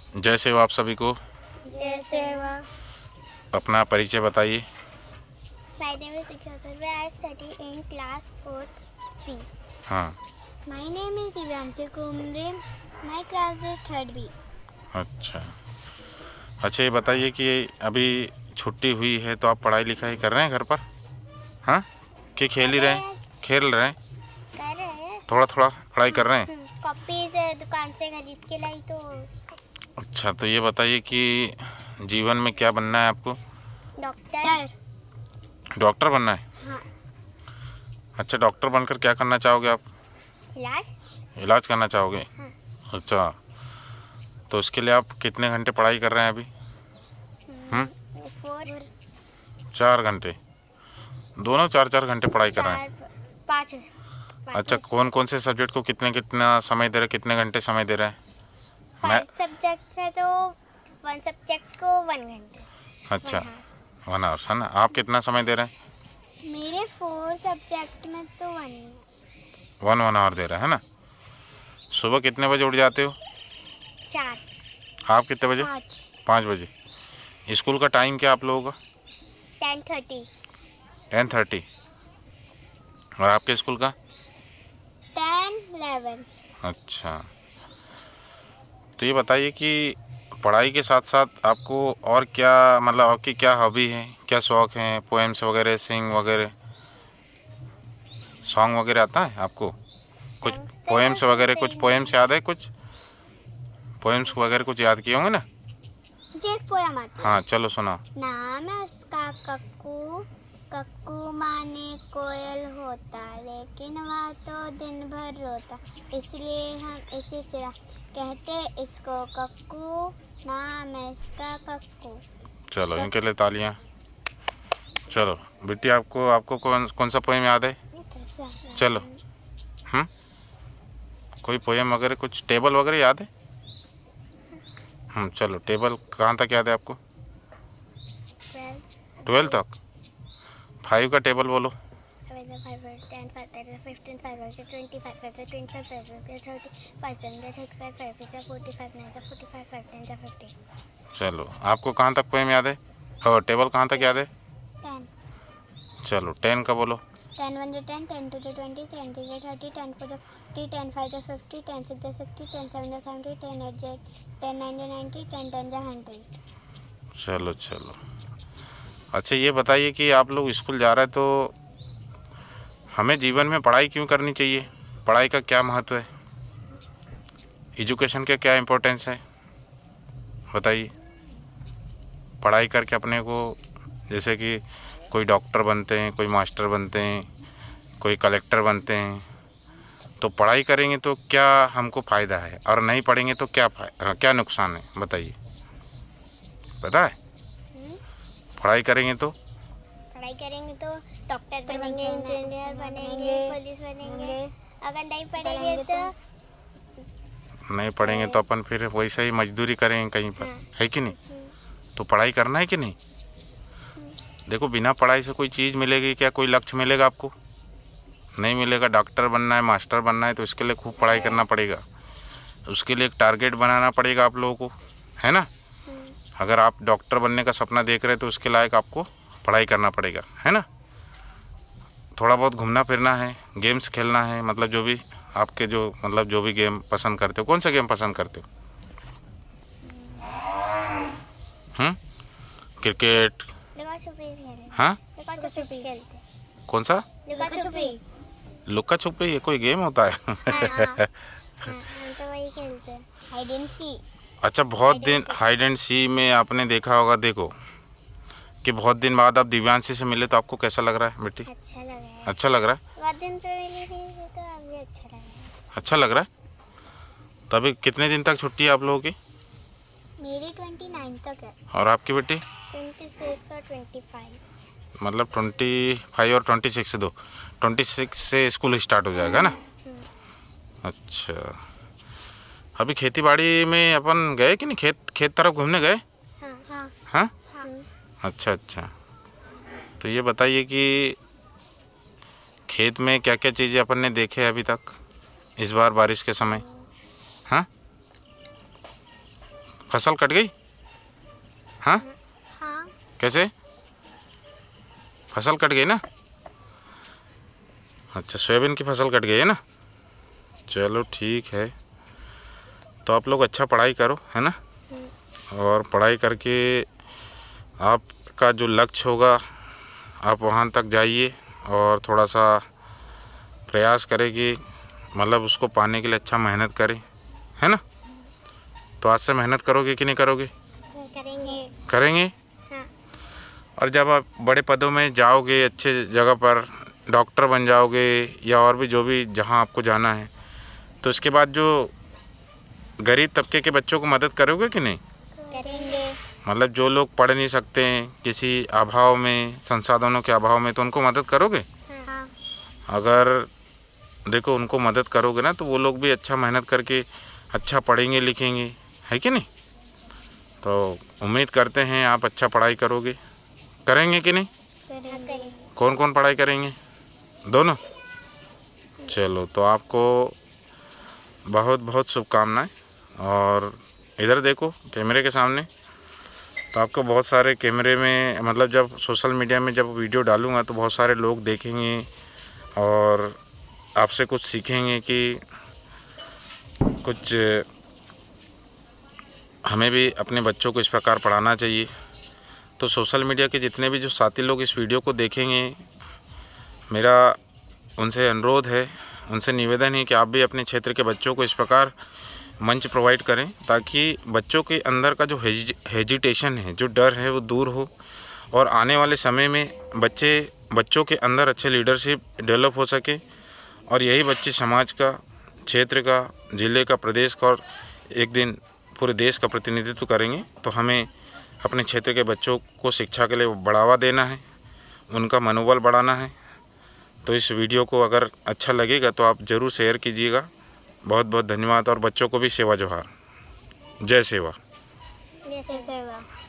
जय सेवा आप सभी को। जय सेवा। अपना परिचय बताइए। My name is Diksha Sarve. I study in class 4th C. हाँ। My name is Divyanshi Kumre. My class is 3rd B. अच्छा ये बताइए कि अभी छुट्टी हुई है तो आप पढ़ाई लिखाई कर रहे हैं घर पर, हाँ, कि खेल ही रहे हैं? खेल रहे हैं, कर रहे हैं, थोड़ा थोड़ा पढ़ाई कर रहे हैं। कॉपी से दुकान से खरीद के लाई तो। अच्छा तो ये बताइए कि जीवन में क्या बनना है आपको? डॉक्टर। डॉक्टर बनना है? हाँ। अच्छा डॉक्टर बनकर क्या करना चाहोगे आप? इलाज। इलाज करना चाहोगे? हाँ। अच्छा तो उसके लिए आप कितने घंटे पढ़ाई कर रहे हैं अभी? 4 घंटे, दोनों 4-4 घंटे पढ़ाई कर रहे हैं? 5। अच्छा कौन कौन से सब्जेक्ट को कितना समय दे रहे हैं, कितने घंटे समय दे रहे हैं? 5 सब्जेक्ट है तो 1 सब्जेक्ट को 1 घंटे। अच्छा 1 आवर्स है ना। आप कितना समय दे रहे हैं? मेरे 4 सब्जेक्ट में तो 1 आवर दे रहे हैं ना। सुबह कितने बजे उठ जाते हो? 4। आप कितने बजे? 5 बजे। स्कूल का टाइम क्या आप लोगों का? 10:30। 10:30। और आपके स्कूल का? 10:11। अच्छा तो ये बताइए कि पढ़ाई के साथ साथ आपको और क्या, मतलब आपकी क्या हॉबी है, क्या शौक़ हैं? पोएम्स वगैरह, सिंग वगैरह, सॉन्ग वगैरह आता है आपको? कुछ पोएम्स वगैरह, कुछ पोएम्स याद है? कुछ पोएम्स वगैरह कुछ याद किए होंगे ना? मुझे एक पोएम आता है। हाँ चलो सुना। नाम है उसका कक्कू, कक्कू माने कोयल होता, लेकिन वह तो दिन भर रोता, इसलिए हम इसे चिड़ा कहते इसको कक्कू, नाम है इसका कक्कू। चलो इनके लिए तालियां। चलो बेटी आपको कौन सा पोएम याद है? चलो कोई पोएम वगैरह, कुछ टेबल वगैरह याद है? चलो टेबल कहाँ तक याद है आपको? 12 तक। 5 का टेबल बोलो। 10, 5, 10, 15, 16, 17, 18, 19, 20, 21, 22, 23, 24, 25, 26, 27, 28, 29, 30, 31, 32, 33, 34, 35, 36, 37, 38, 39, 40, 41, 42, 43, 44, 45, 46, 47, 48, 49, 50. चलो 10 का बोलो। 10 1 10, 10 2 20, 10 3 30, 10 4 50, 10 5 50, 10 6 60, 10 7 70, 10 8 10 9 90, 10 10 100. चलो अच्छा ये बताइए कि आप लोग स्कूल जा रहे हैं तो हमें जीवन में पढ़ाई क्यों करनी चाहिए? पढ़ाई का क्या महत्व है? एजुकेशन का क्या इम्पोर्टेंस है बताइए। पढ़ाई करके अपने को, जैसे कि कोई डॉक्टर बनते हैं, कोई मास्टर बनते हैं, कोई कलेक्टर बनते हैं, तो पढ़ाई करेंगे तो क्या हमको फ़ायदा है, और नहीं पढ़ेंगे तो क्या नुकसान है बताइए। पता है? पढ़ाई करेंगे तो डॉक्टर बनेंगे, इंजीनियर बनेंगे, पुलिस बनेंगे। अगर नहीं पढ़ेंगे तो नहीं पढ़ेंगे तो अपन फिर वैसे ही मजदूरी करेंगे कहीं पर, है कि नहीं? तो पढ़ाई करना है कि नहीं? देखो बिना पढ़ाई से कोई चीज़ मिलेगी क्या? कोई लक्ष्य मिलेगा आपको? नहीं मिलेगा। डॉक्टर बनना है, मास्टर बनना है तो इसके लिए खूब पढ़ाई करना पड़ेगा, उसके लिए एक टारगेट बनाना पड़ेगा आप लोगों को, है ना? अगर आप डॉक्टर बनने का सपना देख रहे हैं तो उसके लायक आपको पढ़ाई करना पड़ेगा, है ना? थोड़ा बहुत घूमना फिरना है, गेम्स खेलना है, मतलब जो भी आपके जो भी गेम पसंद करते हो। कौन सा गेम पसंद करते हो? क्रिकेट? हाँ कौन सा? लुका छुपी। ये कोई गेम होता है? तो वही खेलते हैं, हाइड एंड सी। अच्छा बहुत दिन हाइड एंड सी में आपने देखा होगा, देखो कि बहुत दिन बाद आप दिव्यांशी से मिले तो आपको कैसा लग रहा है बेटी? अच्छा लग रहा है। अच्छा लग रहा है? बहुत दिन से मिली थी तो अभी अच्छा लग रहा है। अच्छा लग रहा है। तो अभी कितने दिन तक छुट्टी है आप लोगों की? मेरी 29 तक है। और आपकी बेटी? 26 और 25। मतलब 25 और 26 से 26 से स्कूल स्टार्ट हो जाएगा ना? अच्छा अभी खेती बाड़ी में अपन गए कि नहीं? खेत तरफ घूमने गए? हाँ। अच्छा तो ये बताइए कि खेत में क्या क्या चीज़ें अपन ने देखे अभी तक इस बार बारिश के समय? हाँ फसल कट गई? हाँ, हाँ। कैसे? फसल कट गई ना? अच्छा, सोयाबीन की फसल कट गई है ना? चलो ठीक है। तो आप लोग अच्छा पढ़ाई करो, है ना? और पढ़ाई करके आपका जो लक्ष्य होगा आप वहाँ तक जाइए और थोड़ा सा प्रयास करें कि मतलब उसको पाने के लिए अच्छा मेहनत करें, है ना? तो आज से मेहनत करोगे कि नहीं करोगे? करेंगे। करेंगे। हाँ। और जब आप बड़े पदों में जाओगे, अच्छे जगह पर डॉक्टर बन जाओगे या और भी जो भी जहाँ आपको जाना है, तो इसके बाद जो गरीब तबके के बच्चों को मदद करोगे कि नहीं? करेंगे। मतलब जो लोग पढ़ नहीं सकते हैं, किसी अभाव में, संसाधनों के अभाव में, तो उनको मदद करोगे? हाँ। अगर देखो उनको मदद करोगे ना तो वो लोग भी अच्छा मेहनत करके अच्छा पढ़ेंगे लिखेंगे, है कि नहीं? तो उम्मीद करते हैं आप अच्छा पढ़ाई करोगे। करेंगे कि नहीं? करेंगे। कौन कौन पढ़ाई करेंगे? दोनों? चलो, तो आपको बहुत बहुत शुभकामनाएं। और इधर देखो कैमरे के सामने, तो आपको बहुत सारे कैमरे में मतलब जब सोशल मीडिया में जब वीडियो डालूँगा तो बहुत सारे लोग देखेंगे और आपसे कुछ सीखेंगे कि कुछ हमें भी अपने बच्चों को इस प्रकार पढ़ाना चाहिए। तो सोशल मीडिया के जितने भी जो साथी लोग इस वीडियो को देखेंगे, मेरा उनसे अनुरोध है, उनसे निवेदन है कि आप भी अपने क्षेत्र के बच्चों को इस प्रकार मंच प्रोवाइड करें ताकि बच्चों के अंदर का जो हेजिटेशन है, जो डर है, वो दूर हो और आने वाले समय में बच्चों के अंदर अच्छे लीडरशिप डेवलप हो सके और यही बच्चे समाज का, क्षेत्र का, ज़िले का, प्रदेश का और एक दिन पूरे देश का प्रतिनिधित्व करेंगे। तो हमें अपने क्षेत्र के बच्चों को शिक्षा के लिए बढ़ावा देना है, उनका मनोबल बढ़ाना है। तो इस वीडियो को अगर अच्छा लगेगा तो आप ज़रूर शेयर कीजिएगा। बहुत बहुत धन्यवाद। और बच्चों को भी सेवा जोहार। जय सेवा। जय सेवा।